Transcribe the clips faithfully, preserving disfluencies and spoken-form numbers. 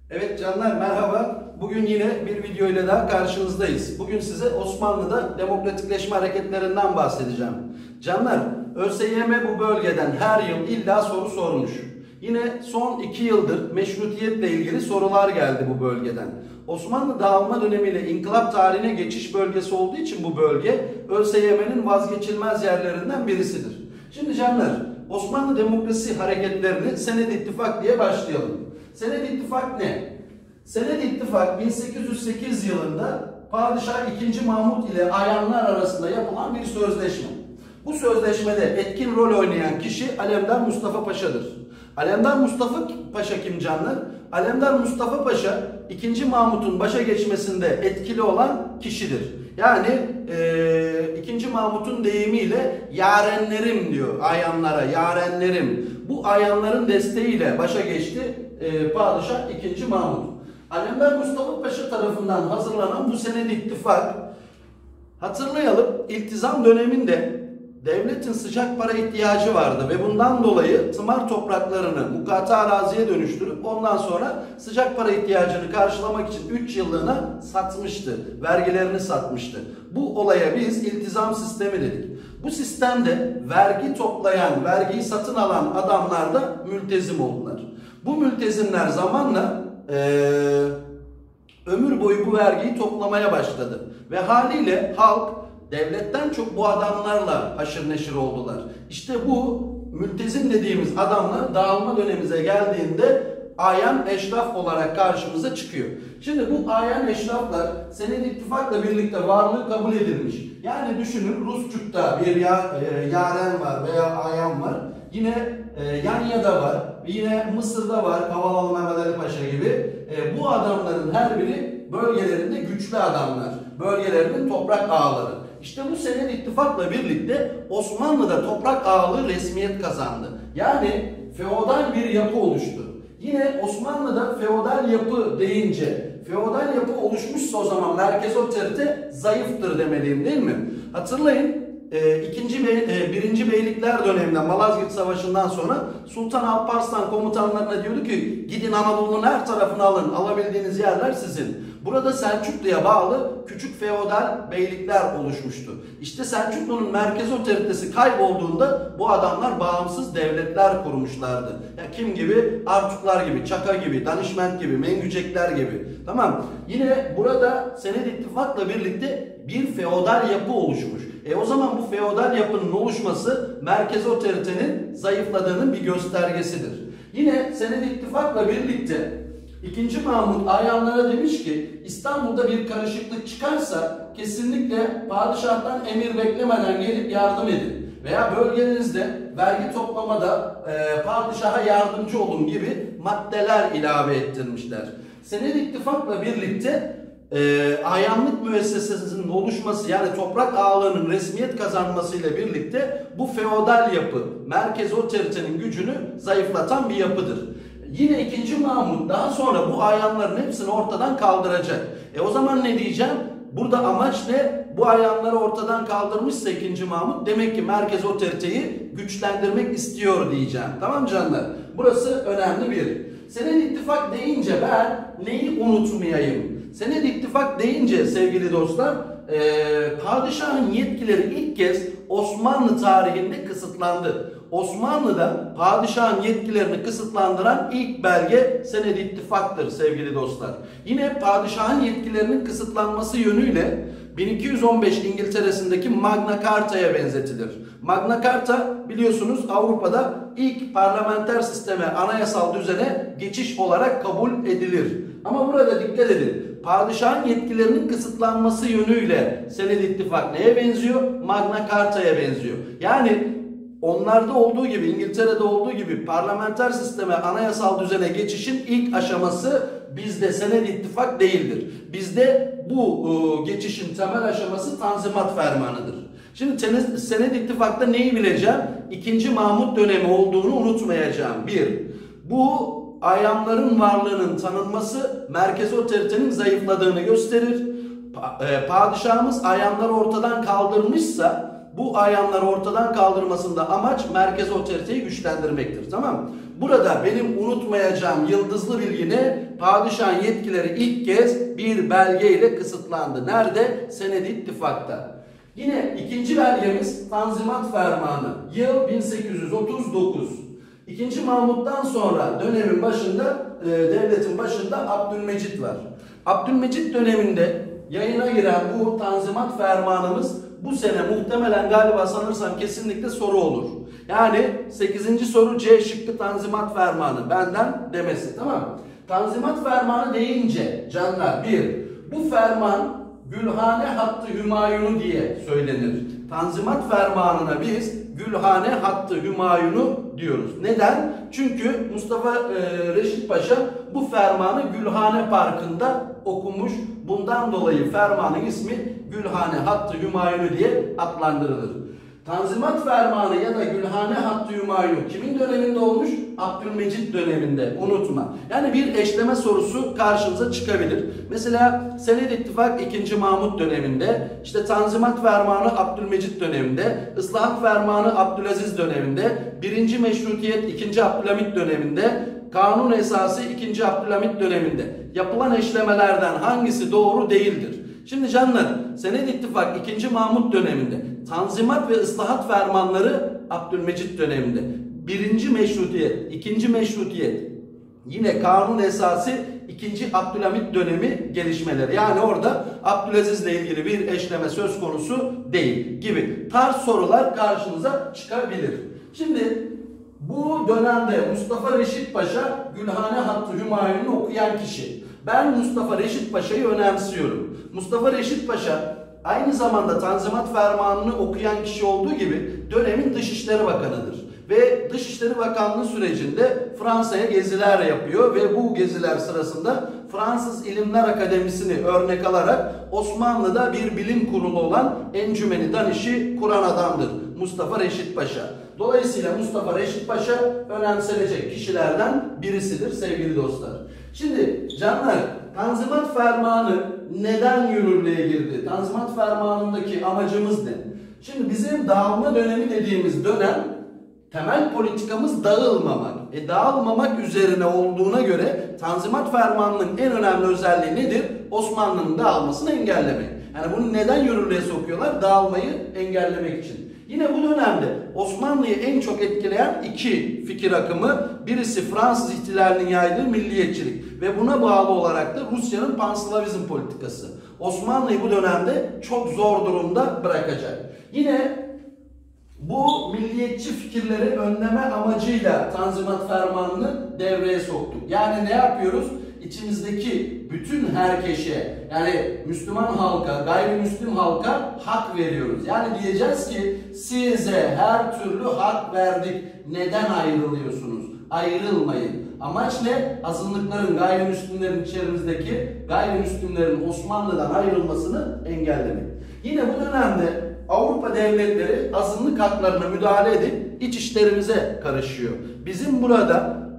Evet canlar, merhaba. Bugün yine bir video ile daha karşınızdayız. Bugün size Osmanlı'da demokratikleşme hareketlerinden bahsedeceğim. Canlar, ÖSYM bu bölgeden her yıl illa soru sormuş. Yine son iki yıldır meşrutiyetle ilgili sorular geldi bu bölgeden. Osmanlı dağılma dönemiyle inkılap tarihine geçiş bölgesi olduğu için bu bölge ÖSYM'nin vazgeçilmez yerlerinden birisidir. Şimdi canlar, Osmanlı demokrasi hareketlerini Senedi İttifak diye başlayalım. Senedi İttifak ne? Senedi İttifak bin sekiz yüz sekiz yılında Padişah ikinci. Mahmut ile ayanlar arasında yapılan bir sözleşme. Bu sözleşmede etkin rol oynayan kişi Alemdar Mustafa Paşa'dır. Alemdar Mustafa Paşa kim canlar? Alemdar Mustafa Paşa ikinci. Mahmut'un başa geçmesinde etkili olan kişidir. Yani e, ikinci. Mahmut'un deyimiyle yarenlerim diyor ayanlara, yarenlerim. Bu ayanların desteğiyle başa geçti e, Padişah ikinci. Mahmut. Alemdar Mustafa Paşa tarafından hazırlanan bu Senedi İttifak, hatırlayalım, iltizam döneminde devletin sıcak para ihtiyacı vardı ve bundan dolayı tımar topraklarını mukata araziye dönüştürüp ondan sonra sıcak para ihtiyacını karşılamak için üç yıllığına satmıştı. Vergilerini satmıştı. Bu olaya biz iltizam sistemi dedik. Bu sistemde vergi toplayan, vergiyi satın alan adamlar da mültezim oldular. Bu mültezimler zamanla Ee, ömür boyu bu vergiyi toplamaya başladı. Ve haliyle halk devletten çok bu adamlarla haşır neşir oldular. İşte bu mültezim dediğimiz adamlar dağılma dönemimize geldiğinde ayan eşraf olarak karşımıza çıkıyor. Şimdi bu ayan eşraflar Senedi İttifak'la birlikte varlığı kabul edilmiş. Yani düşünün, Rusçuk'ta bir ya, e, yaren var veya ayan var. Yine e, Yanya'da var. Yine Mısır'da var. Kavalalı Mehmet Ali Paşa gibi. E, bu adamların her biri bölgelerinde güçlü adamlar. Bölgelerinin toprak ağaları. İşte bu Senedi İttifak'la birlikte Osmanlı'da toprak ağalığı resmiyet kazandı. Yani feodal bir yapı oluştu. Yine Osmanlı'da feodal yapı deyince, feodal yapı oluşmuşsa o zaman merkez otorite zayıftır demeliyim, değil mi? Hatırlayın, e, ikinci Bey, e, birinci Beylikler döneminde Malazgirt Savaşı'ndan sonra Sultan Alparslan komutanlarına diyordu ki gidin Anadolu'nun her tarafını alın, alabildiğiniz yerler sizin. Burada Selçuklu'ya bağlı küçük feodal beylikler oluşmuştu. İşte Selçuklu'nun merkez otoritesi kaybolduğunda bu adamlar bağımsız devletler kurmuşlardı. Ya kim gibi? Artuklar gibi, Çaka gibi, Danişment gibi, Mengücekler gibi. Tamam. Yine burada Senedi İttifak'la birlikte bir feodal yapı oluşmuş. E o zaman bu feodal yapının oluşması merkez otoritenin zayıfladığının bir göstergesidir. Yine Senedi İttifak'la birlikte ikinci. Mahmut ayanlara demiş ki İstanbul'da bir karışıklık çıkarsa kesinlikle padişahtan emir beklemeden gelip yardım edin. Veya bölgenizde vergi toplamada e, padişaha yardımcı olun gibi maddeler ilave ettirmişler. Senedi İttifak'la birlikte e, ayanlık müessesesinin oluşması, yani toprak ağalarının resmiyet kazanmasıyla birlikte bu feodal yapı merkez otoritenin gücünü zayıflatan bir yapıdır. Yine ikinci. Mahmut daha sonra bu ayanların hepsini ortadan kaldıracak. E o zaman ne diyeceğim? Burada amaç ne? Bu ayanları ortadan kaldırmışsa ikinci. Mahmut demek ki merkez otoriteyi güçlendirmek istiyor diyeceğim. Tamam canlar? Burası önemli bir. Senedi İttifak deyince ben neyi unutmayayım? Senedi İttifak deyince sevgili dostlar, e, padişahın yetkileri ilk kez Osmanlı tarihinde kısıtlandı. Osmanlı'da padişahın yetkilerini kısıtlandıran ilk belge Senedi İttifak'tır sevgili dostlar. Yine padişahın yetkilerinin kısıtlanması yönüyle bin iki yüz on beş İngiltere'sindeki Magna Carta'ya benzetilir. Magna Carta biliyorsunuz Avrupa'da ilk parlamenter sisteme, anayasal düzene geçiş olarak kabul edilir. Ama burada dikkat edin. Padişahın yetkilerinin kısıtlanması yönüyle Senedi İttifak neye benziyor? Magna Carta'ya benziyor. Yani onlarda olduğu gibi, İngiltere'de olduğu gibi parlamenter sisteme, anayasal düzene geçişin ilk aşaması bizde Senedi İttifak değildir. Bizde bu e, geçişin temel aşaması Tanzimat Fermanı'dır. Şimdi Senedi İttifak'ta neyi bileceğim? ikinci. Mahmut dönemi olduğunu unutmayacağım. Bir, bu ayanların varlığının tanınması merkez otoritenin zayıfladığını gösterir. Padişahımız ayanları ortadan kaldırmışsa bu ayanları ortadan kaldırmasında amaç merkez otoriteyi güçlendirmektir. Tamam mı? Burada benim unutmayacağım yıldızlı bilgi ne? Padişahın yetkileri ilk kez bir belgeyle kısıtlandı. Nerede? Senedi İttifak'ta. Yine ikinci belgemiz Tanzimat Fermanı. Yıl bin sekiz yüz otuz dokuz. İkinci Mahmut'tan sonra dönemin başında, e, devletin başında Abdülmecit var. Abdülmecit döneminde yayına giren bu Tanzimat Fermanımız bu sene muhtemelen galiba sanırsam kesinlikle soru olur. Yani sekizinci soru C şıkkı Tanzimat Fermanı benden demesi, tamam mı? Tanzimat Fermanı deyince canlar, bir, bu ferman Gülhane Hattı Hümayunu diye söylenir. Tanzimat Fermanı'na biz Gülhane Hattı Hümayunu diyoruz. Neden? Çünkü Mustafa e, Reşit Paşa bu fermanı Gülhane Parkı'nda okumuş. Bundan dolayı fermanın ismi Gülhane Hattı Hümayunu diye adlandırılır. Tanzimat Fermanı ya da Gülhane Hattı Hümayunu kimin döneminde olmuş? Abdülmecit döneminde. Unutma. Yani bir eşleme sorusu karşınıza çıkabilir. Mesela Senedi İttifak ikinci Mahmut döneminde, işte Tanzimat Fermanı Abdülmecit döneminde, Islahat Fermanı Abdülaziz döneminde, birinci Meşrutiyet ikinci Abdülhamit döneminde, Kanun Esası ikinci Abdülhamit döneminde. Yapılan eşlemelerden hangisi doğru değildir? Şimdi canlar, Senedi İttifak ikinci Mahmut döneminde, Tanzimat ve ıslahat fermanları Abdülmecit döneminde, birinci Meşrutiyet, ikinci Meşrutiyet, yine Kanun Esası ikinci Abdülhamit dönemi gelişmeleri. Yani orada Abdülaziz ile ilgili bir eşleme söz konusu değil gibi tarz sorular karşınıza çıkabilir. Şimdi bu dönemde Mustafa Reşit Paşa Gülhane Hattı Hümayun'u okuyan kişi. Ben Mustafa Reşit Paşa'yı önemsiyorum. Mustafa Reşit Paşa aynı zamanda Tanzimat Fermanı'nı okuyan kişi olduğu gibi dönemin Dışişleri Bakanı'dır. Ve Dışişleri Bakanlığı sürecinde Fransa'ya geziler yapıyor ve bu geziler sırasında Fransız İlimler Akademisi'ni örnek alarak Osmanlı'da bir bilim kurulu olan Encümeni Daniş'i kuran adamdır Mustafa Reşit Paşa. Dolayısıyla Mustafa Reşit Paşa önemsenecek kişilerden birisidir sevgili dostlar. Şimdi canlar, Tanzimat Fermanı neden yürürlüğe girdi? Tanzimat Fermanı'ndaki amacımız ne? Şimdi bizim dağılma dönemi dediğimiz dönem temel politikamız dağılmamak. E dağılmamak üzerine olduğuna göre Tanzimat Fermanı'nın en önemli özelliği nedir? Osmanlı'nın dağılmasını engellemek. Yani bunu neden yürürlüğe sokuyorlar? Dağılmayı engellemek için. Yine bu dönemde Osmanlı'yı en çok etkileyen iki fikir akımı, birisi Fransız ihtilalinin yaydığı milliyetçilik ve buna bağlı olarak da Rusya'nın panslavizm politikası. Osmanlı'yı bu dönemde çok zor durumda bırakacak. Yine bu milliyetçi fikirleri önleme amacıyla Tanzimat Fermanı'nı devreye soktuk. Yani ne yapıyoruz? İçimizdeki bütün herkese, yani Müslüman halka, gayrimüslim halka hak veriyoruz. Yani diyeceğiz ki size her türlü hak verdik. Neden ayrılıyorsunuz? Ayrılmayın. Amaç ne? Azınlıkların, gayrimüslimlerin, içerimizdeki gayrimüslimlerin Osmanlı'dan ayrılmasını engellemek. Yine bu dönemde Avrupa devletleri azınlık haklarına müdahale edip iç işlerimize karışıyor. Bizim burada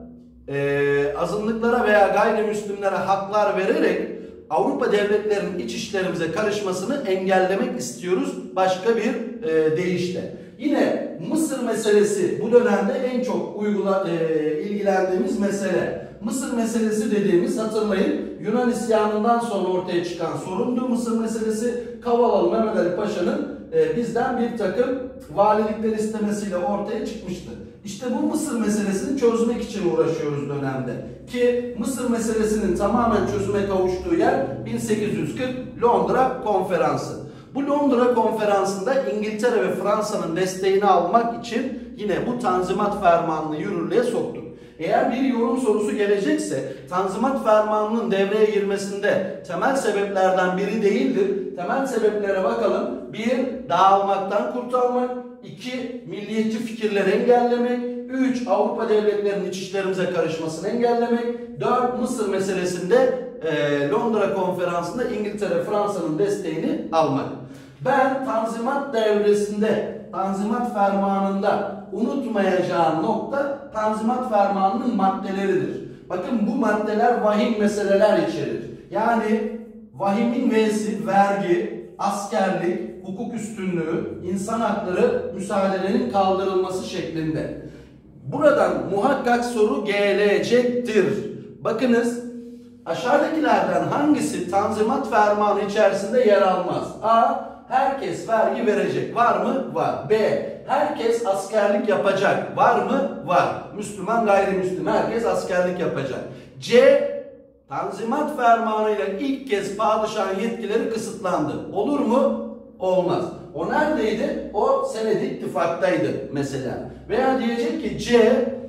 e, azınlıklara veya gayrimüslimlere haklar vererek Avrupa devletlerinin iç işlerimize karışmasını engellemek istiyoruz başka bir e, deyişle. Yine Mısır meselesi bu dönemde en çok uygula, e, ilgilendiğimiz mesele. Mısır meselesi dediğimiz, hatırlayın, Yunan isyanından sonra ortaya çıkan sorundu. Mısır meselesi Kavalalı Mehmet Ali Paşa'nın e, bizden bir takım valilikler istemesiyle ortaya çıkmıştı. İşte bu Mısır meselesini çözmek için uğraşıyoruz dönemde. Ki Mısır meselesinin tamamen çözüme kavuştuğu yer bin sekiz yüz kırk Londra Konferansı. Bu Londra Konferansı'nda İngiltere ve Fransa'nın desteğini almak için yine bu Tanzimat Fermanı'nı yürürlüğe soktuk. Eğer bir yorum sorusu gelecekse Tanzimat Fermanı'nın devreye girmesinde temel sebeplerden biri değildir. Temel sebeplere bakalım. Bir, dağılmaktan kurtarmak. İki, milliyetçi fikirleri engellemek. Üç, Avrupa devletlerinin iç işlerimize karışmasını engellemek. Dört, Mısır meselesinde e, Londra Konferansı'nda İngiltere, Fransa'nın desteğini almak. Ben Tanzimat devresinde, Tanzimat Fermanı'nda unutmayacağım nokta Tanzimat Fermanı'nın maddeleridir. Bakın bu maddeler vahim meseleler içerir. Yani vahimin V'si vergi, askerlik, hukuk üstünlüğü, insan hakları, müsaadenin kaldırılması şeklinde. Buradan muhakkak soru gelecektir. Bakınız, aşağıdakilerden hangisi Tanzimat Fermanı içerisinde yer almaz? A. Herkes vergi verecek. Var mı? Var. B. Herkes askerlik yapacak. Var mı? Var. Müslüman, gayrimüslim. Herkes askerlik yapacak. C. Tanzimat Fermanı'yla ilk kez padişahın yetkileri kısıtlandı. Olur mu? Olmaz. O neredeydi? O senedi ittifaktaydı mesela. Veya diyecek ki C.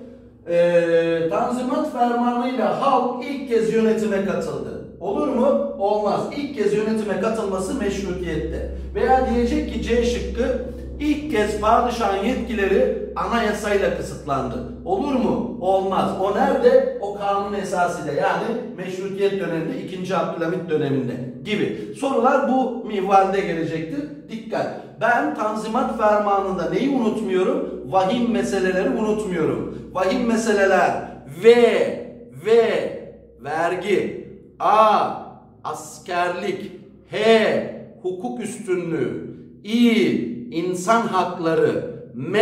E, Tanzimat Fermanı'yla halk ilk kez yönetime katıldı. Olur mu? Olmaz. İlk kez yönetime katılması meşrutiyette. Veya diyecek ki C şıkkı, ilk kez padişahın yetkileri anayasayla kısıtlandı. Olur mu? Olmaz. O nerede? O kanun esasıyla, yani meşrutiyet döneminde, ikinci. Abdülhamit döneminde gibi. Sorular bu minvalde gelecektir. Dikkat! Ben Tanzimat Fermanı'nda neyi unutmuyorum? Vahim meseleleri unutmuyorum. Vahim meseleler V, V, vergi, A, askerlik, H, hukuk üstünlüğü, İ, insan hakları,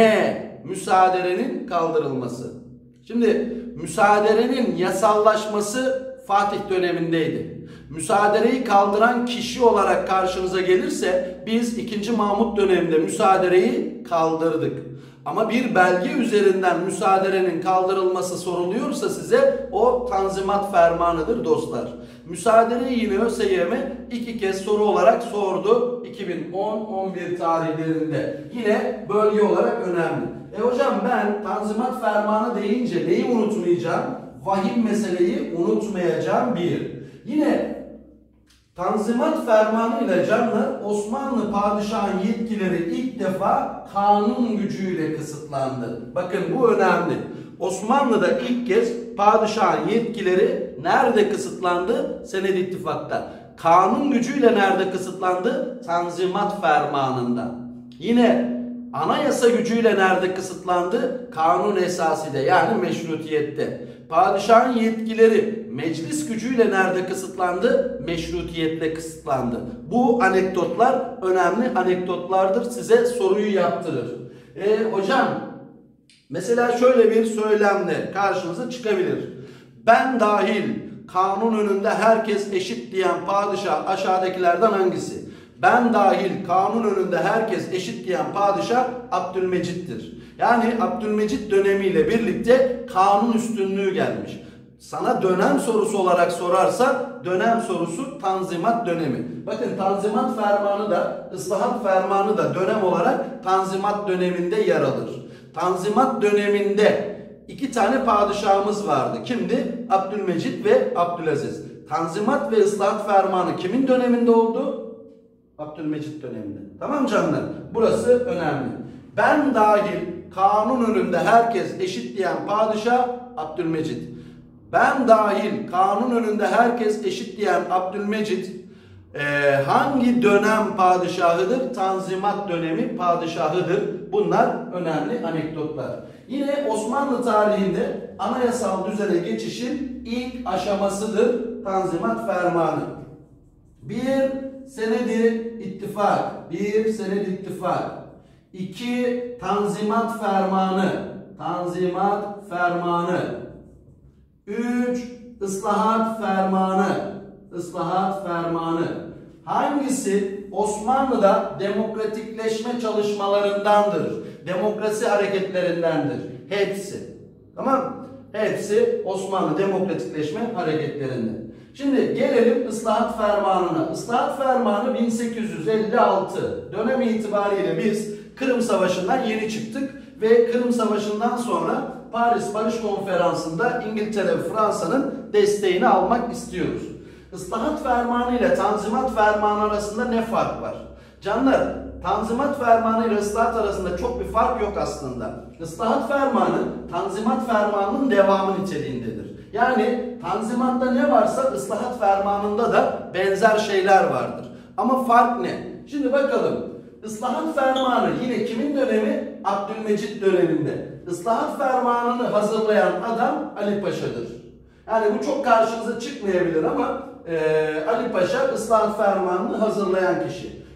M, müsaadenin kaldırılması. Şimdi müsaadenin yasallaşması Fatih dönemindeydi. Müsaadereyi kaldıran kişi olarak karşınıza gelirse biz ikinci. Mahmut döneminde müsaadereyi kaldırdık. Ama bir belge üzerinden müsaaderenin kaldırılması soruluyorsa size, o Tanzimat Fermanı'dır dostlar. Müsaadereyi yine ÖSYM iki kez soru olarak sordu. iki bin on on bir tarihlerinde. Yine bölge olarak önemli. E hocam, ben Tanzimat Fermanı deyince neyi unutmayacağım? Vahim meseleyi unutmayacağım bir. Yine Tanzimat Fermanı ile canlar, Osmanlı padişahın yetkileri ilk defa kanun gücüyle kısıtlandı. Bakın, bu önemli. Osmanlı'da ilk kez padişahın yetkileri nerede kısıtlandı? Senedi ittifakta. Kanun gücüyle nerede kısıtlandı? Tanzimat Fermanı'nda. Yine anayasa gücüyle nerede kısıtlandı? Kanun esasıyla, yani meşrutiyette. Padişahın yetkileri meclis gücüyle nerede kısıtlandı? Meşrutiyetle kısıtlandı. Bu anekdotlar önemli anekdotlardır. Size soruyu yaptırır. E, hocam, mesela şöyle bir söylemle karşınıza çıkabilir. Ben dahil kanun önünde herkes eşit diyen padişah aşağıdakilerden hangisi? Ben dahil kanun önünde herkes eşit diyen padişah Abdülmecit'tir. Yani Abdülmecit dönemiyle birlikte kanun üstünlüğü gelmiş. Sana dönem sorusu olarak sorarsa, dönem sorusu Tanzimat dönemi. Bakın, Tanzimat Fermanı da, Islahat Fermanı da dönem olarak Tanzimat döneminde yer alır. Tanzimat döneminde iki tane padişahımız vardı. Kimdi? Abdülmecit ve Abdülaziz. Tanzimat ve Islahat Fermanı kimin döneminde oldu? Abdülmecit döneminde. Tamam canlar? Burası önemli. Ben dahil kanun önünde herkes eşit diyen padişah Abdülmecit. Ben dahil kanun önünde herkes eşit diyen Abdülmecit e, hangi dönem padişahıdır? Tanzimat dönemi padişahıdır. Bunlar önemli anekdotlar. Yine Osmanlı tarihinde anayasal düzene geçişin ilk aşamasıdır Tanzimat Fermanı. Bir, senedi ittifak. Bir, senedi ittifak. İki, Tanzimat Fermanı. Tanzimat Fermanı. Üç, Islahat Fermanı. Islahat Fermanı. Hangisi Osmanlı'da demokratikleşme çalışmalarındandır? Demokrasi hareketlerindendir. Hepsi. Tamam? Hepsi Osmanlı demokratikleşme hareketlerinde. Şimdi gelelim Islahat Fermanı'na. Islahat Fermanı bin sekiz yüz elli altı dönem itibariyle biz Kırım Savaşı'ndan yeni çıktık ve Kırım Savaşı'ndan sonra Paris Barış Konferansı'nda İngiltere ve Fransa'nın desteğini almak istiyoruz. Islahat Fermanı ile Tanzimat Fermanı arasında ne fark var? Canlar, Tanzimat Fermanı ile Islahat arasında çok bir fark yok aslında. Islahat Fermanı, Tanzimat Fermanı'nın devamı niteliğindedir. Yani Tanzimat'ta ne varsa Islahat Fermanı'nda da benzer şeyler vardır. Ama fark ne? Şimdi bakalım. Islahat Fermanı yine kimin dönemi? Abdülmecit döneminde. Islahat Fermanı'nı hazırlayan adam Ali Paşa'dır. Yani bu çok karşınıza çıkmayabilir ama e, Ali Paşa Islahat Fermanı'nı hazırlayan kişi.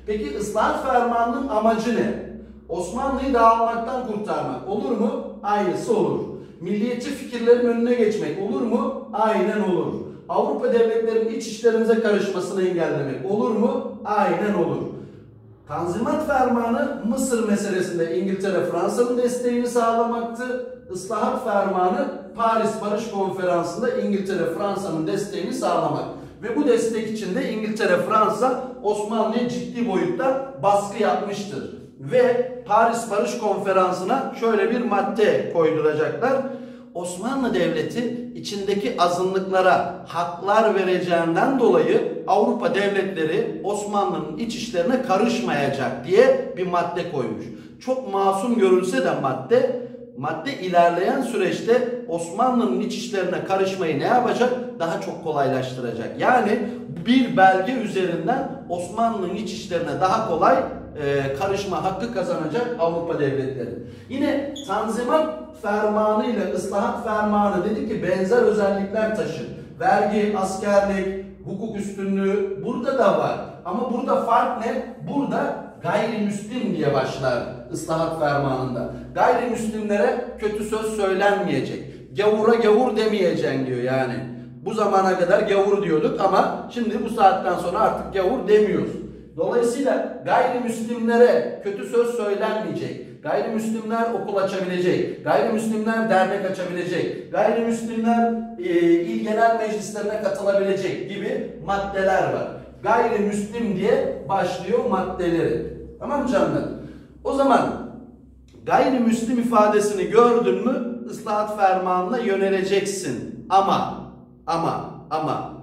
Peki ıslahat fermanının amacı ne? Osmanlı'yı dağılmaktan kurtarmak. Olur mu? Aynısı olur. Milliyetçi fikirlerin önüne geçmek. Olur mu? Aynen olur. Avrupa devletlerinin iç işlerimize karışmasını engellemek. Olur mu? Aynen olur. Tanzimat Fermanı Mısır meselesinde İngiltere, Fransa'nın desteğini sağlamaktı. Islahat Fermanı Paris Barış Konferansı'nda İngiltere, Fransa'nın desteğini sağlamak. Ve bu destek için de İngiltere, Fransa Osmanlı'ya ciddi boyutta baskı yapmıştır. Ve Paris Barış Konferansı'na şöyle bir madde koyduracaklar. Osmanlı Devleti içindeki azınlıklara haklar vereceğinden dolayı Avrupa devletleri Osmanlı'nın iç işlerine karışmayacak diye bir madde koymuş. Çok masum görülse de madde, madde ilerleyen süreçte Osmanlı'nın iç işlerine karışmayı ne yapacak? Daha çok kolaylaştıracak. Yani bir belge üzerinden Osmanlı'nın iç işlerine daha kolay e, karışma hakkı kazanacak Avrupa devletleri. Yine Tanzimat Fermanı ile Islahat Fermanı dedik ki benzer özellikler taşır. Vergi, askerlik, hukuk üstünlüğü burada da var. Ama burada fark ne? Burada gayrimüslim diye başlar Islahat Fermanı'nda. Gayrimüslimlere kötü söz söylenmeyecek. Gavura gavur demeyeceksin diyor yani. Bu zamana kadar gavur diyorduk ama şimdi bu saatten sonra artık gavur demiyoruz. Dolayısıyla gayrimüslimlere kötü söz söylenmeyecek. Gayrimüslimler okul açabilecek. Gayrimüslimler dernek açabilecek. Gayrimüslimler e, il genel meclislerine katılabilecek gibi maddeler var. Gayrimüslim diye başlıyor maddeleri. Tamam mı canlar? O zaman gayrimüslim ifadesini gördün mü ıslahat fermanına yöneleceksin. Ama ama ama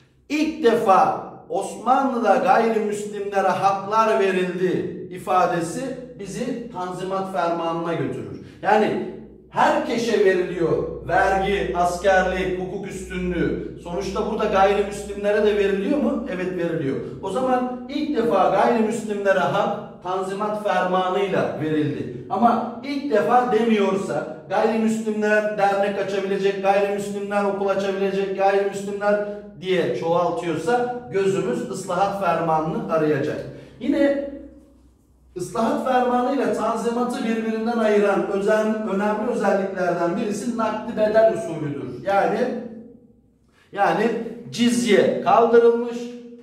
ilk defa Osmanlı'da gayrimüslimlere haklar verildi ifadesi bizi Tanzimat Fermanı'na götürür. Yani herkese veriliyor vergi, askerlik, hukuk üstünlüğü. Sonuçta burada gayrimüslimlere de veriliyor mu? Evet veriliyor. O zaman ilk defa gayrimüslimlere hak Tanzimat Fermanı'yla verildi. Ama ilk defa demiyorsa gayrimüslimler dernek açabilecek, gayrimüslimler okul açabilecek, gayrimüslimler diye çoğaltıyorsa gözümüz ıslahat fermanını arayacak. Yine ıslahat fermanı ile tanzimatı birbirinden ayıran özen, önemli özelliklerden birisi nakdi bedel usulüdür. Yani yani cizye kaldırılmış,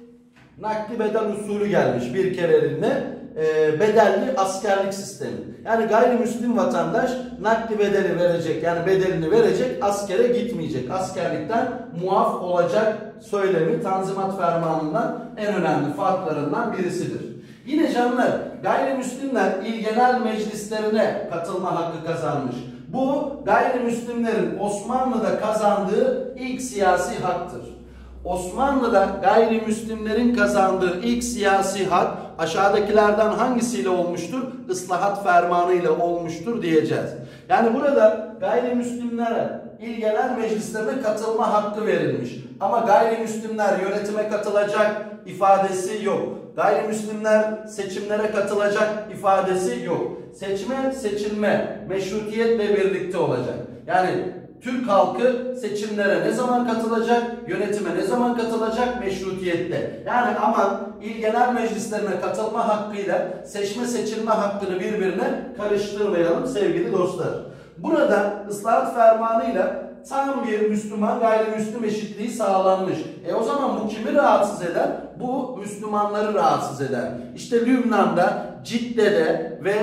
nakdi bedel usulü gelmiş bir kereliğine. E, bedelli askerlik sistemi. Yani gayrimüslim vatandaş nakdi bedeli verecek, yani bedelini verecek, askere gitmeyecek. Askerlikten muaf olacak söylemi Tanzimat Fermanı'ndan en önemli farklarından birisidir. Yine canlar, gayrimüslimler il genel meclislerine katılma hakkı kazanmış. Bu gayrimüslimlerin Osmanlı'da kazandığı ilk siyasi haktır. Osmanlı'da gayrimüslimlerin kazandığı ilk siyasi hak aşağıdakilerden hangisiyle olmuştur? Islahat fermanı ile olmuştur diyeceğiz. Yani burada gayrimüslimlere il genel meclislerine katılma hakkı verilmiş. Ama gayrimüslimler yönetime katılacak ifadesi yok. Gayrimüslimler seçimlere katılacak ifadesi yok. Seçme, seçilme, meşrutiyetle birlikte olacak. Yani Türk halkı seçimlere ne zaman katılacak, yönetime ne zaman katılacak? Meşrutiyette. Yani aman il genel meclislerine katılma hakkıyla seçme seçilme hakkını birbirine karıştırmayalım sevgili dostlar. Burada ıslahat fermanıyla tam bir Müslüman gayrimüslim eşitliği sağlanmış. E o zaman bu kimi rahatsız eder? Bu Müslümanları rahatsız eder. İşte Lübnan'da, Cidde'de ve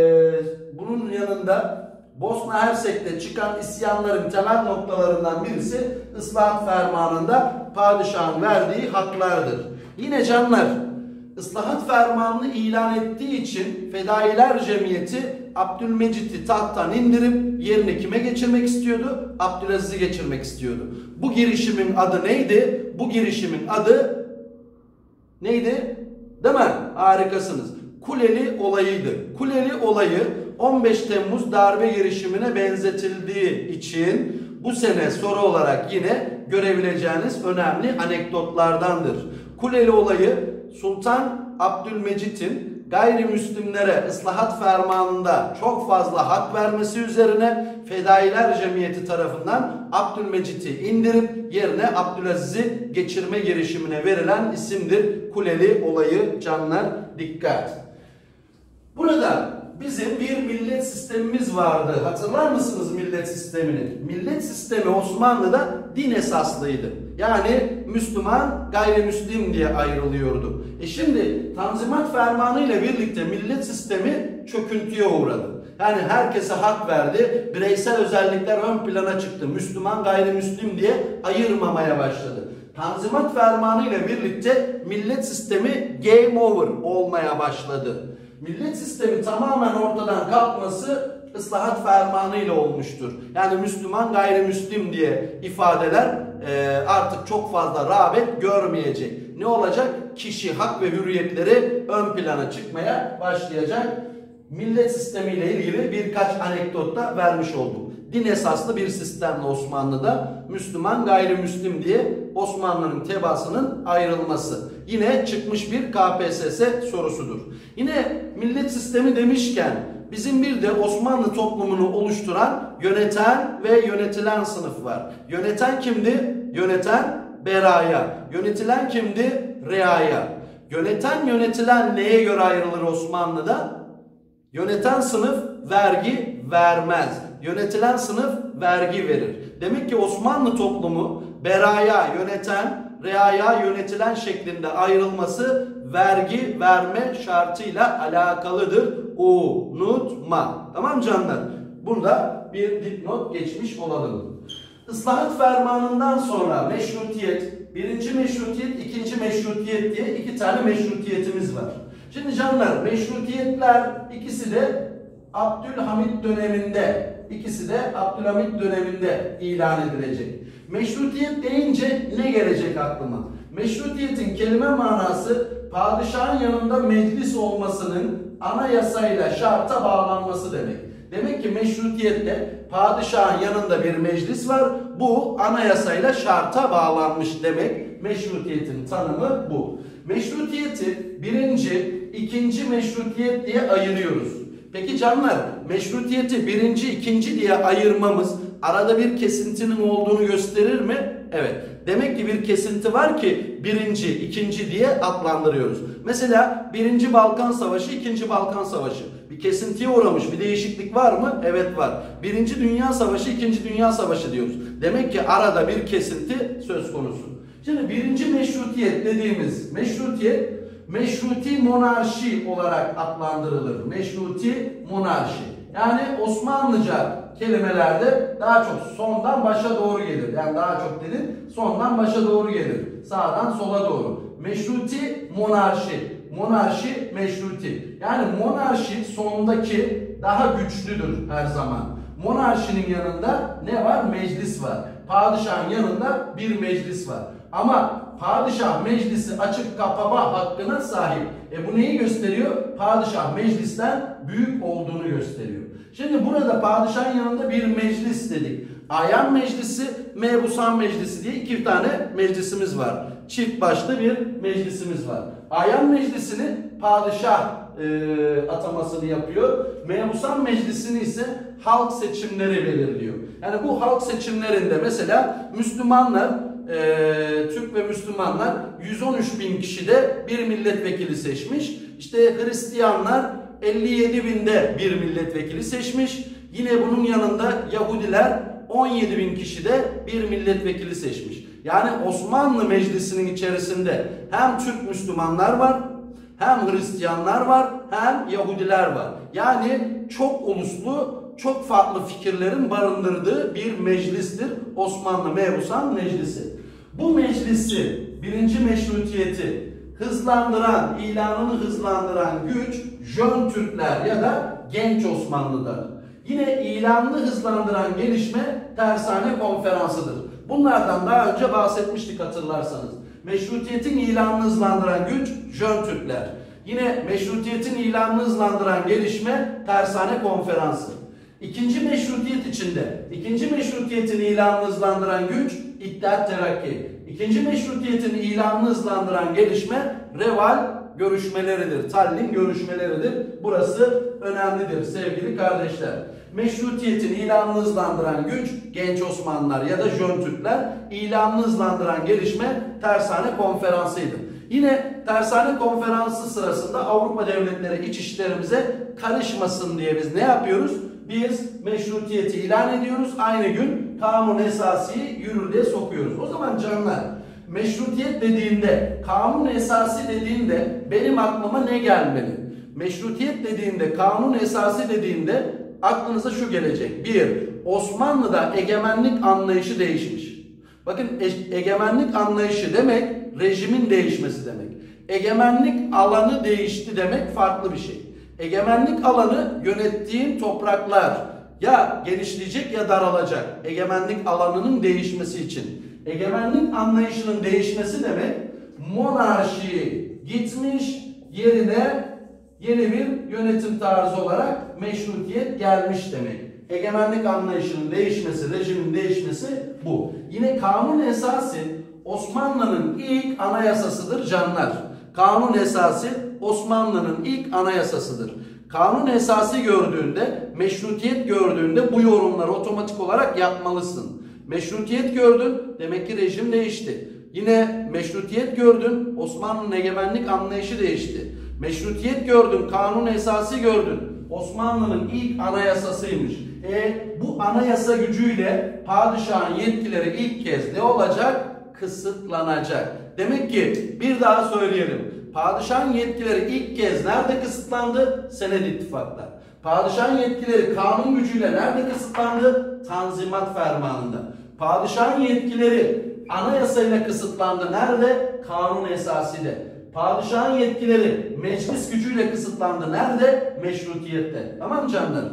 e, bunun yanında Bosna Hersek'te çıkan isyanların temel noktalarından birisi ıslahat fermanında padişahın verdiği haklardır. Yine canlar, ıslahat fermanını ilan ettiği için Fedailer Cemiyeti Abdülmecit'i tahttan indirip yerine kime geçirmek istiyordu? Abdülaziz'i geçirmek istiyordu. Bu girişimin adı neydi? Bu girişimin adı neydi? Değil mi? Harikasınız. Kuleli olayıydı. Kuleli olayı on beş Temmuz darbe girişimine benzetildiği için bu sene soru olarak yine görebileceğiniz önemli anekdotlardandır. Kuleli olayı Sultan Abdülmecit'in gayrimüslimlere ıslahat fermanında çok fazla hak vermesi üzerine Fedailer Cemiyeti tarafından Abdülmecit'i indirip yerine Abdülaziz'i geçirme girişimine verilen isimdir. Kuleli olayı canlar, dikkat. Burada bizim bir millet sistemimiz vardı. Hatırlar mısınız millet sistemini? Millet sistemi Osmanlı'da din esaslıydı. Yani Müslüman, gayrimüslim diye ayrılıyordu. E şimdi Tanzimat Fermanı ile birlikte millet sistemi çöküntüye uğradı. Yani herkese hak verdi. Bireysel özellikler ön plana çıktı. Müslüman, gayrimüslim diye ayırmamaya başladı. Tanzimat Fermanı ile birlikte millet sistemi game over olmaya başladı. Millet sistemi tamamen ortadan kalkması ıslahat fermanı ile olmuştur. Yani Müslüman, gayrimüslim diye ifadeler e, artık çok fazla rağbet görmeyecek. Ne olacak? Kişi hak ve hürriyetleri ön plana çıkmaya başlayacak. Millet sistemi ile ilgili birkaç anekdot da vermiş olduk. Din esaslı bir sistemle Osmanlı'da Müslüman, gayrimüslim diye Osmanlı'nın tebaasının ayrılması. Yine çıkmış bir K P S S sorusudur. Yine millet sistemi demişken bizim bir de Osmanlı toplumunu oluşturan yöneten ve yönetilen sınıf var. Yöneten kimdi? Yöneten beraya. Yönetilen kimdi? Reaya. Yöneten yönetilen neye göre ayrılır Osmanlı'da? Yöneten sınıf vergi vermez. Yönetilen sınıf vergi verir. Demek ki Osmanlı toplumu beraya yöneten, reaya yönetilen şeklinde ayrılması vergi verme şartıyla alakalıdır. Unutma. Tamam canlar? Burada bir dipnot geçmiş olalım. Islahat fermanından sonra meşrutiyet, birinci meşrutiyet, ikinci meşrutiyet diye iki tane meşrutiyetimiz var. Şimdi canlar, meşrutiyetler ikisi de Abdülhamit döneminde, ikisi de Abdülhamit döneminde ilan edilecek. Meşrutiyet deyince ne gelecek aklıma? Meşrutiyetin kelime manası padişahın yanında meclis olmasının anayasayla şarta bağlanması demek. Demek ki meşrutiyette padişahın yanında bir meclis var. Bu anayasayla şarta bağlanmış demek. Meşrutiyetin tanımı bu. Meşrutiyeti birinci, ikinci meşrutiyet diye ayırıyoruz. Peki canlar, meşrutiyeti birinci, ikinci diye ayırmamız arada bir kesintinin olduğunu gösterir mi? Evet. Demek ki bir kesinti var ki birinci, ikinci diye adlandırıyoruz. Mesela birinci Balkan Savaşı, ikinci Balkan Savaşı. Bir kesintiye uğramış, bir değişiklik var mı? Evet var. Birinci Dünya Savaşı, ikinci Dünya Savaşı diyoruz. Demek ki arada bir kesinti söz konusu. Şimdi birinci meşrutiyet dediğimiz meşrutiyet, meşruti monarşi olarak adlandırılır. Meşruti monarşi. Yani Osmanlıca kelimelerde daha çok sondan başa doğru gelir. Yani daha çok dedim sondan başa doğru gelir. Sağdan sola doğru. Meşruti monarşi. Monarşi meşruti. Yani monarşi sondaki daha güçlüdür her zaman. Monarşinin yanında ne var? Meclis var. Padişahın yanında bir meclis var. Ama padişah meclisi açıp kapama hakkına sahip. E bu neyi gösteriyor? Padişah meclisten büyük olduğunu gösteriyor. Şimdi burada padişahın yanında bir meclis dedik. Ayan meclisi, mebusan meclisi diye iki tane meclisimiz var. Çift başlı bir meclisimiz var. Ayan meclisini padişah e, atamasını yapıyor. Mebusan meclisini ise halk seçimleri belirliyor. Yani bu halk seçimlerinde mesela Müslümanlar, Ee, Türk ve Müslümanlar yüz on üç bin kişide bir milletvekili seçmiş. İşte Hristiyanlar elli yedi binde bir milletvekili seçmiş. Yine bunun yanında Yahudiler on yedi bin kişide bir milletvekili seçmiş. Yani Osmanlı Meclisi'nin içerisinde hem Türk Müslümanlar var, hem Hristiyanlar var, hem Yahudiler var. Yani çok uluslu, çok farklı fikirlerin barındırdığı bir meclistir Osmanlı Mebusan Meclisi. Bu meclisi, birinci meşrutiyeti hızlandıran, ilanını hızlandıran güç Jön Türkler ya da Genç Osmanlı'dır. Yine ilanını hızlandıran gelişme Tersane Konferansı'dır. Bunlardan daha önce bahsetmiştik hatırlarsanız. Meşrutiyetin ilanını hızlandıran güç Jön Türkler. Yine meşrutiyetin ilanını hızlandıran gelişme Tersane Konferansı. İkinci meşrutiyet içinde, ikinci meşrutiyetin ilanını hızlandıran güç İttihat Terakki. İkinci meşrutiyetin ilanını hızlandıran gelişme Reval görüşmeleridir. Tallinn görüşmeleridir. Burası önemlidir sevgili kardeşler. Meşrutiyetin ilanını hızlandıran güç genç Osmanlılar ya da Jön Türkler, ilanını hızlandıran gelişme Tersane Konferansı'ydı. Yine Tersane Konferansı sırasında Avrupa devletleri iç işlerimize karışmasın diye biz ne yapıyoruz? Biz meşrutiyeti ilan ediyoruz. Aynı gün kanun esasiyi yürürlüğe sokuyoruz. O zaman canlar, meşrutiyet dediğinde, kanun esası dediğinde benim aklıma ne gelmeli? Meşrutiyet dediğinde, kanun esası dediğinde aklınıza şu gelecek. Bir, Osmanlı'da egemenlik anlayışı değişmiş. Bakın e egemenlik anlayışı demek rejimin değişmesi demek. Egemenlik alanı değişti demek farklı bir şey. Egemenlik alanı yönettiğin topraklar ya genişleyecek ya daralacak. Egemenlik alanının değişmesi için. Egemenlik anlayışının değişmesi demek monarşi gitmiş, yerine yeni bir yönetim tarzı olarak meşrutiyet gelmiş demek. Egemenlik anlayışının değişmesi, rejimin değişmesi bu. Yine kanun esası Osmanlı'nın ilk anayasasıdır canlar. Kanun esası Osmanlı'nın ilk anayasasıdır. Kanun esası gördüğünde, meşrutiyet gördüğünde bu yorumları otomatik olarak yapmalısın. Meşrutiyet gördün, demek ki rejim değişti. Yine meşrutiyet gördün, Osmanlı'nın egemenlik anlayışı değişti. Meşrutiyet gördün, kanun esası gördün. Osmanlı'nın ilk anayasasıymış. E bu anayasa gücüyle padişahın yetkileri ilk kez ne olacak? Kısıtlanacak. Demek ki bir daha söyleyelim. Padişahın yetkileri ilk kez nerede kısıtlandı? Sened İttifak'ta. Padişahın yetkileri kanun gücüyle nerede kısıtlandı? Tanzimat Fermanı'nda. Padişahın yetkileri anayasayla kısıtlandı. Nerede? Kanun esasıyla. Padişahın yetkileri meclis gücüyle kısıtlandı. Nerede? Meşrutiyette. Tamam canlar?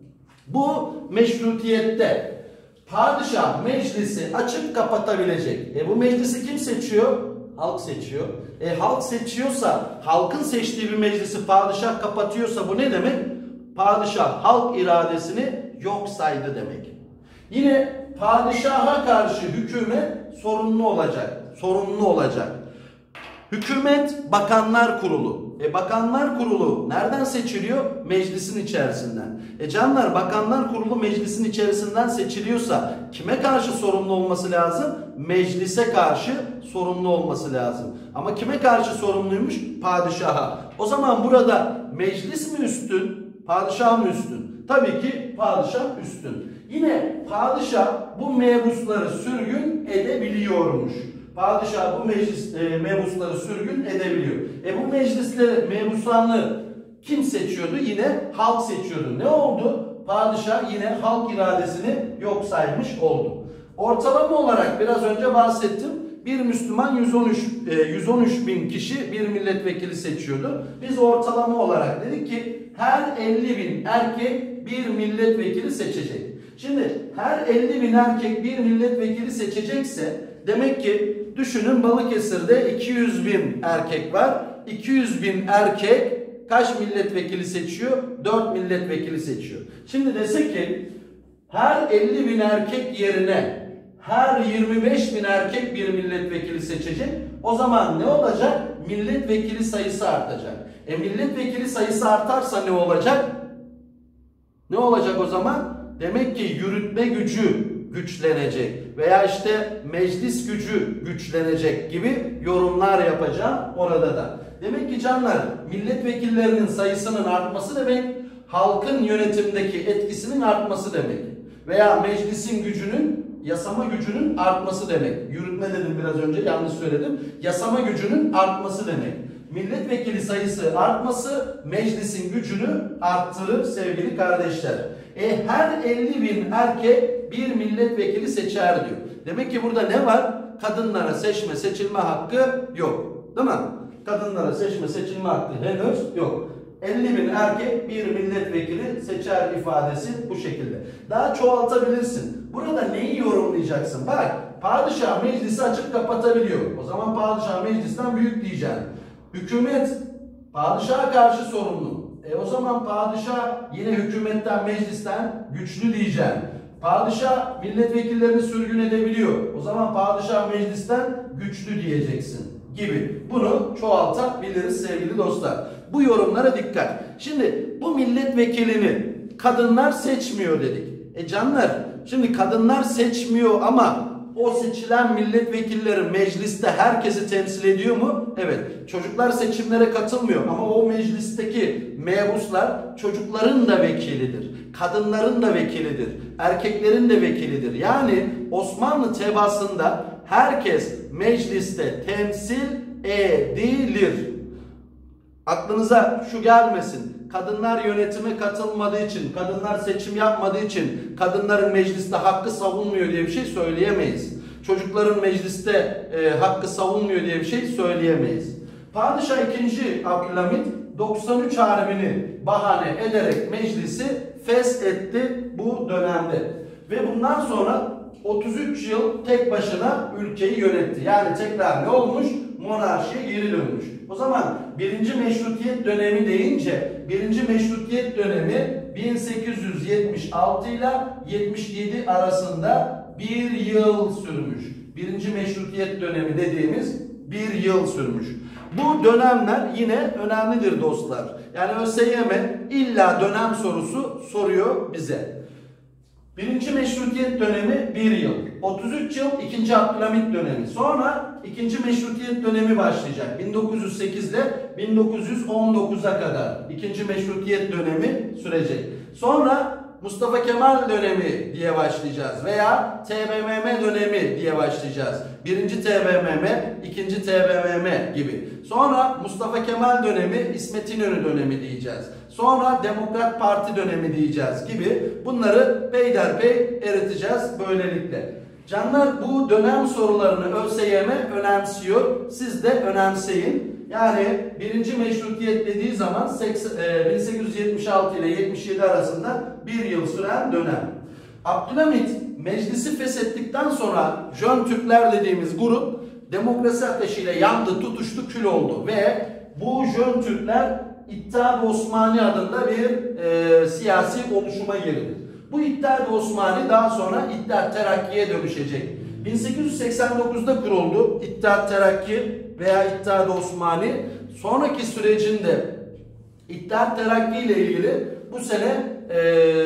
Bu meşrutiyette padişah meclisi açıp kapatabilecek. E bu meclisi kim seçiyor? Halk seçiyor. E halk seçiyorsa, halkın seçtiği bir meclisi padişah kapatıyorsa bu ne demek? Padişah halk iradesini yok saydı demek. Yine padişaha karşı hükümet sorumlu olacak. Sorumlu olacak. Hükümet Bakanlar Kurulu. E Bakanlar Kurulu nereden seçiliyor? Meclisin içerisinden. E canlar, Bakanlar Kurulu meclisin içerisinden seçiliyorsa kime karşı sorumlu olması lazım? Meclise karşı sorumlu olması lazım. Ama kime karşı sorumluymuş? Padişaha. O zaman burada meclis mi üstün? Padişah mı üstün? Tabii ki padişah üstün. Yine padişah bu mebusları sürgün edebiliyormuş. Padişah bu meclis e, mebusları sürgün edebiliyor. E bu meclisleri, mebusanlığı kim seçiyordu? Yine halk seçiyordu. Ne oldu? Padişah yine halk iradesini yok saymış oldu. Ortalama olarak biraz önce bahsettim. Bir Müslüman yüz on üç, e, yüz on üç bin kişi bir milletvekili seçiyordu. Biz ortalama olarak dedik ki her elli bin erkek bir milletvekili seçecek. Şimdi her elli bin erkek bir milletvekili seçecekse demek ki düşünün, Balıkesir'de iki yüz bin erkek var. iki yüz bin erkek kaç milletvekili seçiyor? dört milletvekili seçiyor. Şimdi desek ki her elli bin erkek yerine her yirmi beş bin erkek bir milletvekili seçecek. O zaman ne olacak? Milletvekili sayısı artacak. E milletvekili sayısı artarsa ne olacak? Ne olacak o zaman? Demek ki yürütme gücü güçlenecek veya işte meclis gücü güçlenecek gibi yorumlar yapacağım orada da. Demek ki canlar, milletvekillerinin sayısının artması demek halkın yönetimdeki etkisinin artması demek. Veya meclisin gücünün, yasama gücünün artması demek. Yürütme dedim biraz önce, yanlış söyledim. Yasama gücünün artması demek. Milletvekili sayısı artması meclisin gücünü arttırır sevgili kardeşler. E her elli bin erkek bir milletvekili seçer diyor. Demek ki burada ne var? Kadınlara seçme seçilme hakkı yok. Değil mi? Kadınlara seçme seçilme hakkı henüz yok. elli bin erkek bir milletvekili seçer ifadesi bu şekilde. Daha çoğaltabilirsin. Burada neyi yorumlayacaksın? Bak, padişah meclisi açıp kapatabiliyor. O zaman padişah meclisten büyük diyeceksin. Hükümet padişaha karşı sorumlu. E o zaman padişah yine hükümetten, meclisten güçlü diyeceksin. Padişah milletvekillerini sürgün edebiliyor. O zaman padişah meclisten güçlü diyeceksin gibi. Bunu çoğaltabiliriz sevgili dostlar. Bu yorumlara dikkat. Şimdi bu milletvekilini kadınlar seçmiyor dedik. E canlar, şimdi kadınlar seçmiyor ama o seçilen milletvekilleri mecliste herkesi temsil ediyor mu? Evet. Çocuklar seçimlere katılmıyor ama o meclisteki mebuslar çocukların da vekilidir. Kadınların da vekilidir. Erkeklerin de vekilidir. Yani Osmanlı tebaasında herkes mecliste temsil edilir. Aklınıza şu gelmesin. Kadınlar yönetime katılmadığı için, kadınlar seçim yapmadığı için kadınların mecliste hakkı savunmuyor diye bir şey söyleyemeyiz. Çocukların mecliste e, hakkı savunmuyor diye bir şey söyleyemeyiz. Padişah ikinci. Abdülhamit doksan üç harbini bahane ederek meclisi feshetti bu dönemde. Ve bundan sonra otuz üç yıl tek başına ülkeyi yönetti. Yani tekrar ne olmuş? Monarşiye geri dönmüş. O zaman birinci meşrutiyet dönemi deyince birinci meşrutiyet dönemi bin sekiz yüz yetmiş altı ile yetmiş yedi arasında bir yıl sürmüş. Birinci meşrutiyet dönemi dediğimiz bir yıl sürmüş. Bu dönemler yine önemlidir dostlar. Yani ÖSYM illa dönem sorusu soruyor bize. Birinci meşrutiyet dönemi bir yıl. otuz üç yıl ikinci Abdülhamit dönemi. Sonra ikinci meşrutiyet dönemi başlayacak. bin dokuz yüz sekiz ile bin dokuz yüz on dokuza kadar ikinci meşrutiyet dönemi sürecek. Sonra Mustafa Kemal dönemi diye başlayacağız veya T B M M dönemi diye başlayacağız. Birinci T B M M, ikinci T B M M gibi. Sonra Mustafa Kemal dönemi, İsmet İnönü dönemi diyeceğiz. Sonra Demokrat Parti dönemi diyeceğiz gibi. Bunları peyderpey eriteceğiz böylelikle. Canlar, bu dönem sorularını ÖSYM önemsiyor. Siz de önemseyin. Yani birinci meşrutiyet dediği zaman bin sekiz yüz yetmiş altı ile yetmiş yedi arasında bir yıl süren dönem. Abdülhamit meclisi feshettikten sonra Jön Türkler dediğimiz grup demokrasi ateşiyle yandı, tutuştu, kül oldu ve bu Jön Türkler İttihat-ı Osmani adında bir e, siyasi oluşuma girdi. Bu İttihat-ı Osmani daha sonra İttihat Terakki'ye dönüşecek. bin sekiz yüz seksen dokuzda kuruldu İttihat Terakki veya İttihat-ı Osmani. Sonraki sürecinde İttihat Terakki ile ilgili bu sene e,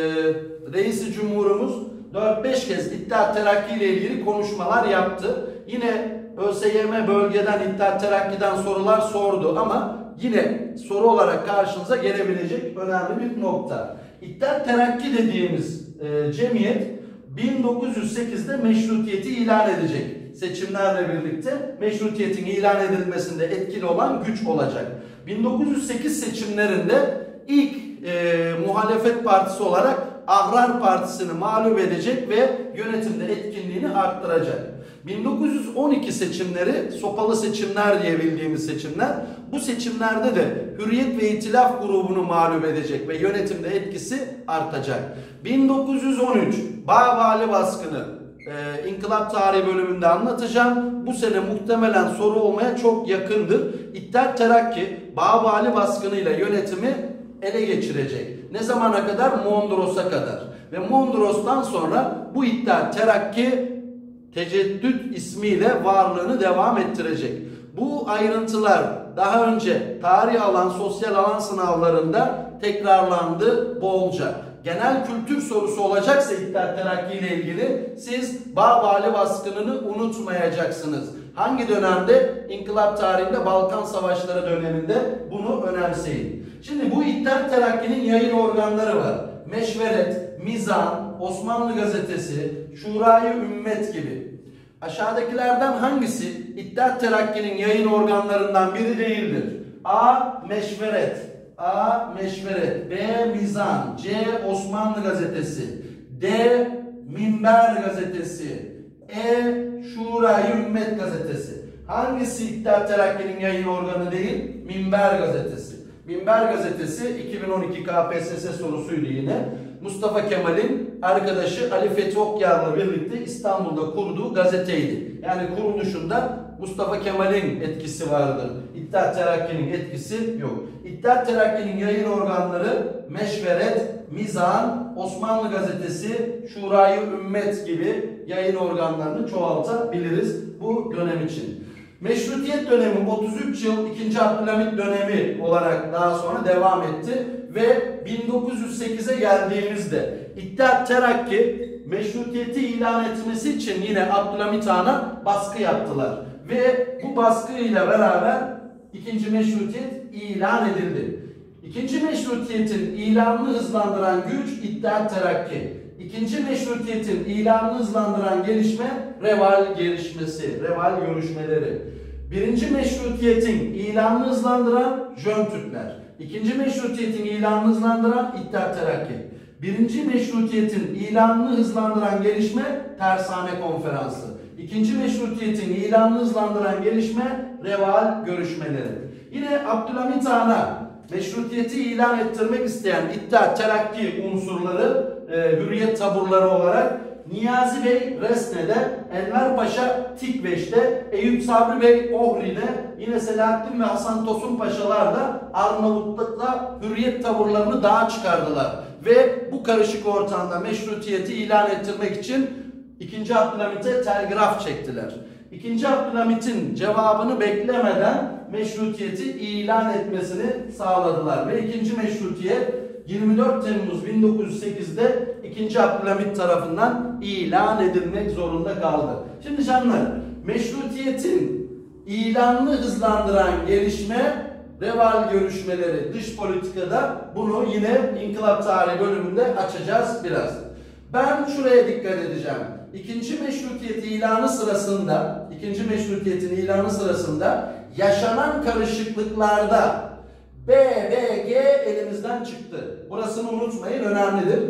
Reis-i Cumhurumuz dört beş kez İttihat Terakki ile ilgili konuşmalar yaptı. Yine ÖSYM bölgeden İttihat Terakki'den sorular sordu ama yine soru olarak karşınıza gelebilecek önemli bir nokta. İttihat Terakki dediğimiz e, cemiyet bin dokuz yüz sekizde meşrutiyeti ilan edecek. Seçimlerle birlikte meşrutiyetin ilan edilmesinde etkili olan güç olacak. bin dokuz yüz sekiz seçimlerinde ilk e, muhalefet partisi olarak Ahrar Partisi'ni mağlup edecek ve yönetimde etkinliğini arttıracak. bin dokuz yüz on iki seçimleri sopalı seçimler diye bildiğimiz seçimler. Bu seçimlerde de Hürriyet ve İtilaf grubunu mağlup edecek ve yönetimde etkisi artacak. bin dokuz yüz on üç Bağbali baskını e, İnkılap Tarihi bölümünde anlatacağım. Bu sene muhtemelen soru olmaya çok yakındır. İttihat Terakki Bağbali baskınıyla yönetimi ele geçirecek. Ne zamana kadar? Mondros'a kadar. Ve Mondros'tan sonra bu İttihat Terakki Teceddüt ismiyle varlığını devam ettirecek. Bu ayrıntılar daha önce tarih alan, sosyal alan sınavlarında tekrarlandı bolca. Genel kültür sorusu olacaksa İttihat Terakki ile ilgili siz Bağbali baskınını unutmayacaksınız. Hangi dönemde? İnkılap tarihinde Balkan Savaşları döneminde, bunu önemseyin. Şimdi bu İttihat Terakki'nin yayın organları var. Meşveret, Mizan, Osmanlı Gazetesi, Şurayı Ümmet gibi. Aşağıdakilerden hangisi İttihat Terakki'nin yayın organlarından biri değildir? A. Meşveret, A. Meşveret, B. Mizan, C. Osmanlı Gazetesi, D. Minber Gazetesi, E. Şurayı Ümmet Gazetesi. Hangisi İttihat Terakki'nin yayın organı değil? Minber Gazetesi. Minber Gazetesi iki bin on iki K P S S sorusuydu yine. Mustafa Kemal'in arkadaşı Ali Fethi Okyar'la birlikte İstanbul'da kurduğu gazeteydi. Yani kuruluşunda Mustafa Kemal'in etkisi vardır. İttihat Terakki'nin etkisi yok. İttihat Terakki'nin yayın organları Meşveret, Mizan, Osmanlı Gazetesi, Şurayı Ümmet gibi yayın organlarını çoğaltabiliriz bu dönem için. Meşrutiyet dönemi otuz üç yıl, ikinci. Abdülhamit dönemi olarak daha sonra devam etti ve bin dokuz yüz sekize geldiğimizde İttihat Terakki meşrutiyeti ilan etmesi için yine Abdülhamit Han'a baskı yaptılar ve bu baskıyla beraber ikinci meşrutiyet ilan edildi. İkinci meşrutiyetin ilanını hızlandıran güç İttihat Terakki. İkinci meşrutiyetin ilanını hızlandıran gelişme Reval gelişmesi, Reval görüşmeleri. Birinci meşrutiyetin ilanını hızlandıran Jön Türkler. İkinci meşrutiyetin ilanını hızlandıran İttihat Terakki. Birinci meşrutiyetin ilanını hızlandıran gelişme Tersane Konferansı. İkinci meşrutiyetin ilanını hızlandıran gelişme Reval görüşmeleri. Yine Abdülhamit Han'a meşrutiyeti ilan ettirmek isteyen İttihat Terakki unsurları, e, hürriyet taburları olarak Niyazi Bey Resne'de, Enver Paşa Tikveş'te, Eyüp Sabri Bey Ohri'de, yine Selahattin ve Hasan Tosun Paşalar da Arnavutluk'la hürriyet taburlarını dağa çıkardılar. Ve bu karışık ortamda meşrutiyeti ilan ettirmek için ikinci. Abdülhamit'e telgraf çektiler. ikinci. Abdülhamit'in cevabını beklemeden meşrutiyeti ilan etmesini sağladılar. Ve ikinci. Meşrutiyet yirmi dört Temmuz bin dokuz yüz sekizde ikinci. Abdülhamit tarafından ilan edilmek zorunda kaldı. Şimdi canlar, meşrutiyetin ilanını hızlandıran gelişme Reval görüşmeleri, dış politikada bunu yine İnkılap Tarihi bölümünde açacağız biraz. Ben şuraya dikkat edeceğim. İkinci meşrutiyet ilanı sırasında, ikinci meşrutiyetin ilanı sırasında yaşanan karışıklıklarda B V G elimizden çıktı. Burasını unutmayın, önemlidir.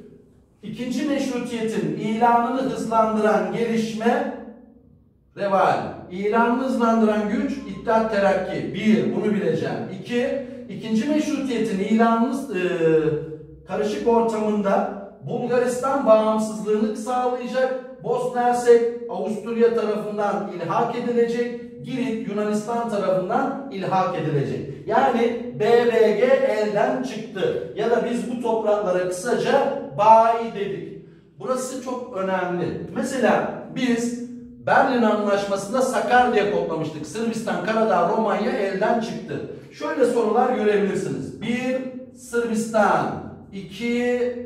İkinci meşrutiyetin ilanını hızlandıran gelişme Reval. İlanını hızlandıran güç İttihat Terakki. Bir, bunu bileceğim. İki, ikinci meşrutiyetin ilanını e, karışık ortamında Bulgaristan bağımsızlığını sağlayacak, Bosna Hersek Avusturya tarafından ilhak edilecek, Girit Yunanistan tarafından ilhak edilecek. Yani B V G elden çıktı. Ya da biz bu topraklara kısaca bayi dedik. Burası çok önemli. Mesela biz Berlin Anlaşması'nda Sakarya kodlamıştık. Sırbistan, Karadağ, Romanya elden çıktı. Şöyle sorular görebilirsiniz. bir. Sırbistan. iki.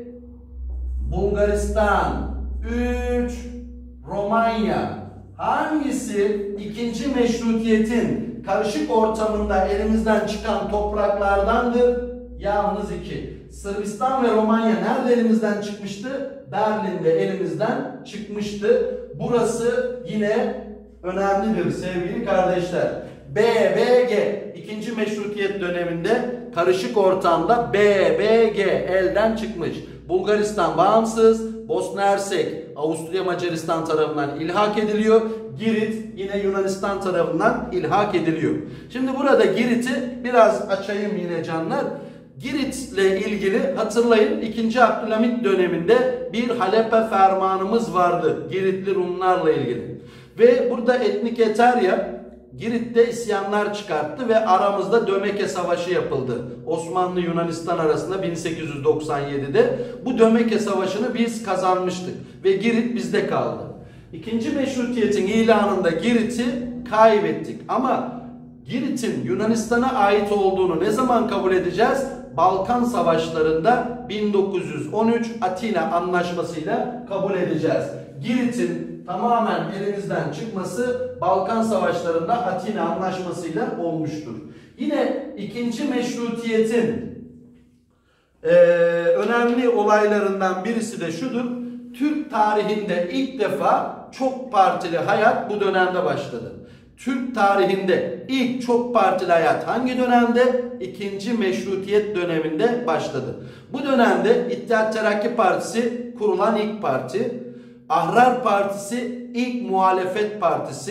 Bulgaristan. üç. Romanya. Hangisi ikinci meşrutiyetin karışık ortamında elimizden çıkan topraklardandır? Yalnız iki. Sırbistan ve Romanya nerede elimizden çıkmıştı? Berlin'de elimizden çıkmıştı. Burası yine önemlidir sevgili kardeşler. B V G ikinci meşrutiyet döneminde karışık ortamda B V G elden çıkmış. Bulgaristan bağımsız, Bosna Hersek Avusturya Macaristan tarafından ilhak ediliyor. Girit yine Yunanistan tarafından ilhak ediliyor. Şimdi burada Girit'i biraz açayım yine canlar. Girit'le ilgili hatırlayın, ikinci. Abdülhamit döneminde bir Halepe fermanımız vardı Giritli Rumlarla ilgili. Ve burada Etnik Eterya Girit'te isyanlar çıkarttı ve aramızda Dömeke Savaşı yapıldı. Osmanlı Yunanistan arasında bin sekiz yüz doksan yedi'de bu Dömeke Savaşı'nı biz kazanmıştık ve Girit bizde kaldı. İkinci meşrutiyetin ilanında Girit'i kaybettik ama Girit'in Yunanistan'a ait olduğunu ne zaman kabul edeceğiz? Balkan Savaşlarında bin dokuz yüz on üç Atina Anlaşması'yla kabul edeceğiz. Girit'in tamamen elimizden çıkması Balkan Savaşlarında Atina Anlaşması'yla olmuştur. Yine ikinci meşrutiyetin e, önemli olaylarından birisi de şudur. Türk tarihinde ilk defa çok partili hayat bu dönemde başladı. Türk tarihinde ilk çok partili hayat hangi dönemde? İkinci meşrutiyet döneminde başladı. Bu dönemde İttihat Terakki Partisi kurulan ilk parti. Ahrar Partisi ilk muhalefet partisi.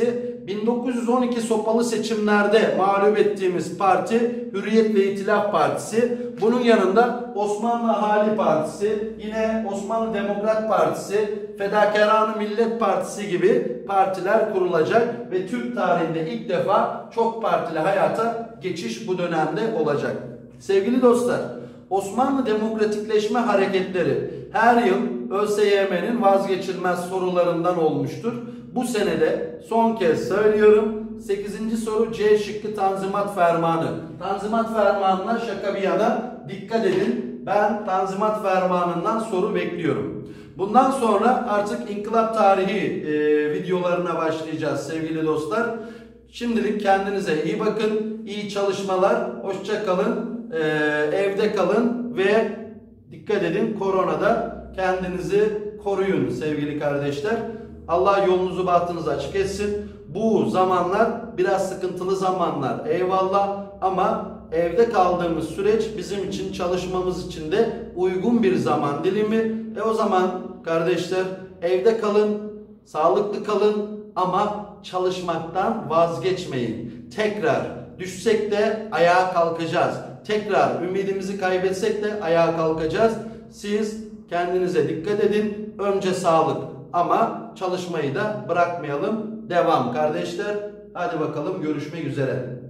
bin dokuz yüz on iki sopalı seçimlerde mağlup ettiğimiz parti Hürriyet ve İtilaf Partisi. Bunun yanında Osmanlı Ahali Partisi, yine Osmanlı Demokrat Partisi, Fedakarane Millet Partisi gibi partiler kurulacak ve Türk tarihinde ilk defa çok partili hayata geçiş bu dönemde olacak. Sevgili dostlar, Osmanlı demokratikleşme hareketleri her yıl ÖSYM'nin vazgeçilmez sorularından olmuştur. Bu senede son kez söylüyorum, sekizinci soru C şıkkı Tanzimat Fermanı. Tanzimat Fermanı'na şaka bir yana dikkat edin. Ben Tanzimat Fermanı'ndan soru bekliyorum. Bundan sonra artık inkılap tarihi e, videolarına başlayacağız sevgili dostlar. Şimdilik kendinize iyi bakın, iyi çalışmalar, hoşça kalın, e, evde kalın ve dikkat edin, koronada kendinizi koruyun sevgili kardeşler. Allah yolunuzu bahtınızı açık etsin. Bu zamanlar biraz sıkıntılı zamanlar, eyvallah, ama evde kaldığımız süreç bizim için, çalışmamız için de uygun bir zaman dilimi. E o zaman kardeşler, evde kalın, sağlıklı kalın ama çalışmaktan vazgeçmeyin. Tekrar düşsek de ayağa kalkacağız. Tekrar ümidimizi kaybetsek de ayağa kalkacağız. Siz kendinize dikkat edin. Önce sağlık ama çalışmayı da bırakmayalım. Devam kardeşler. Hadi bakalım, görüşmek üzere.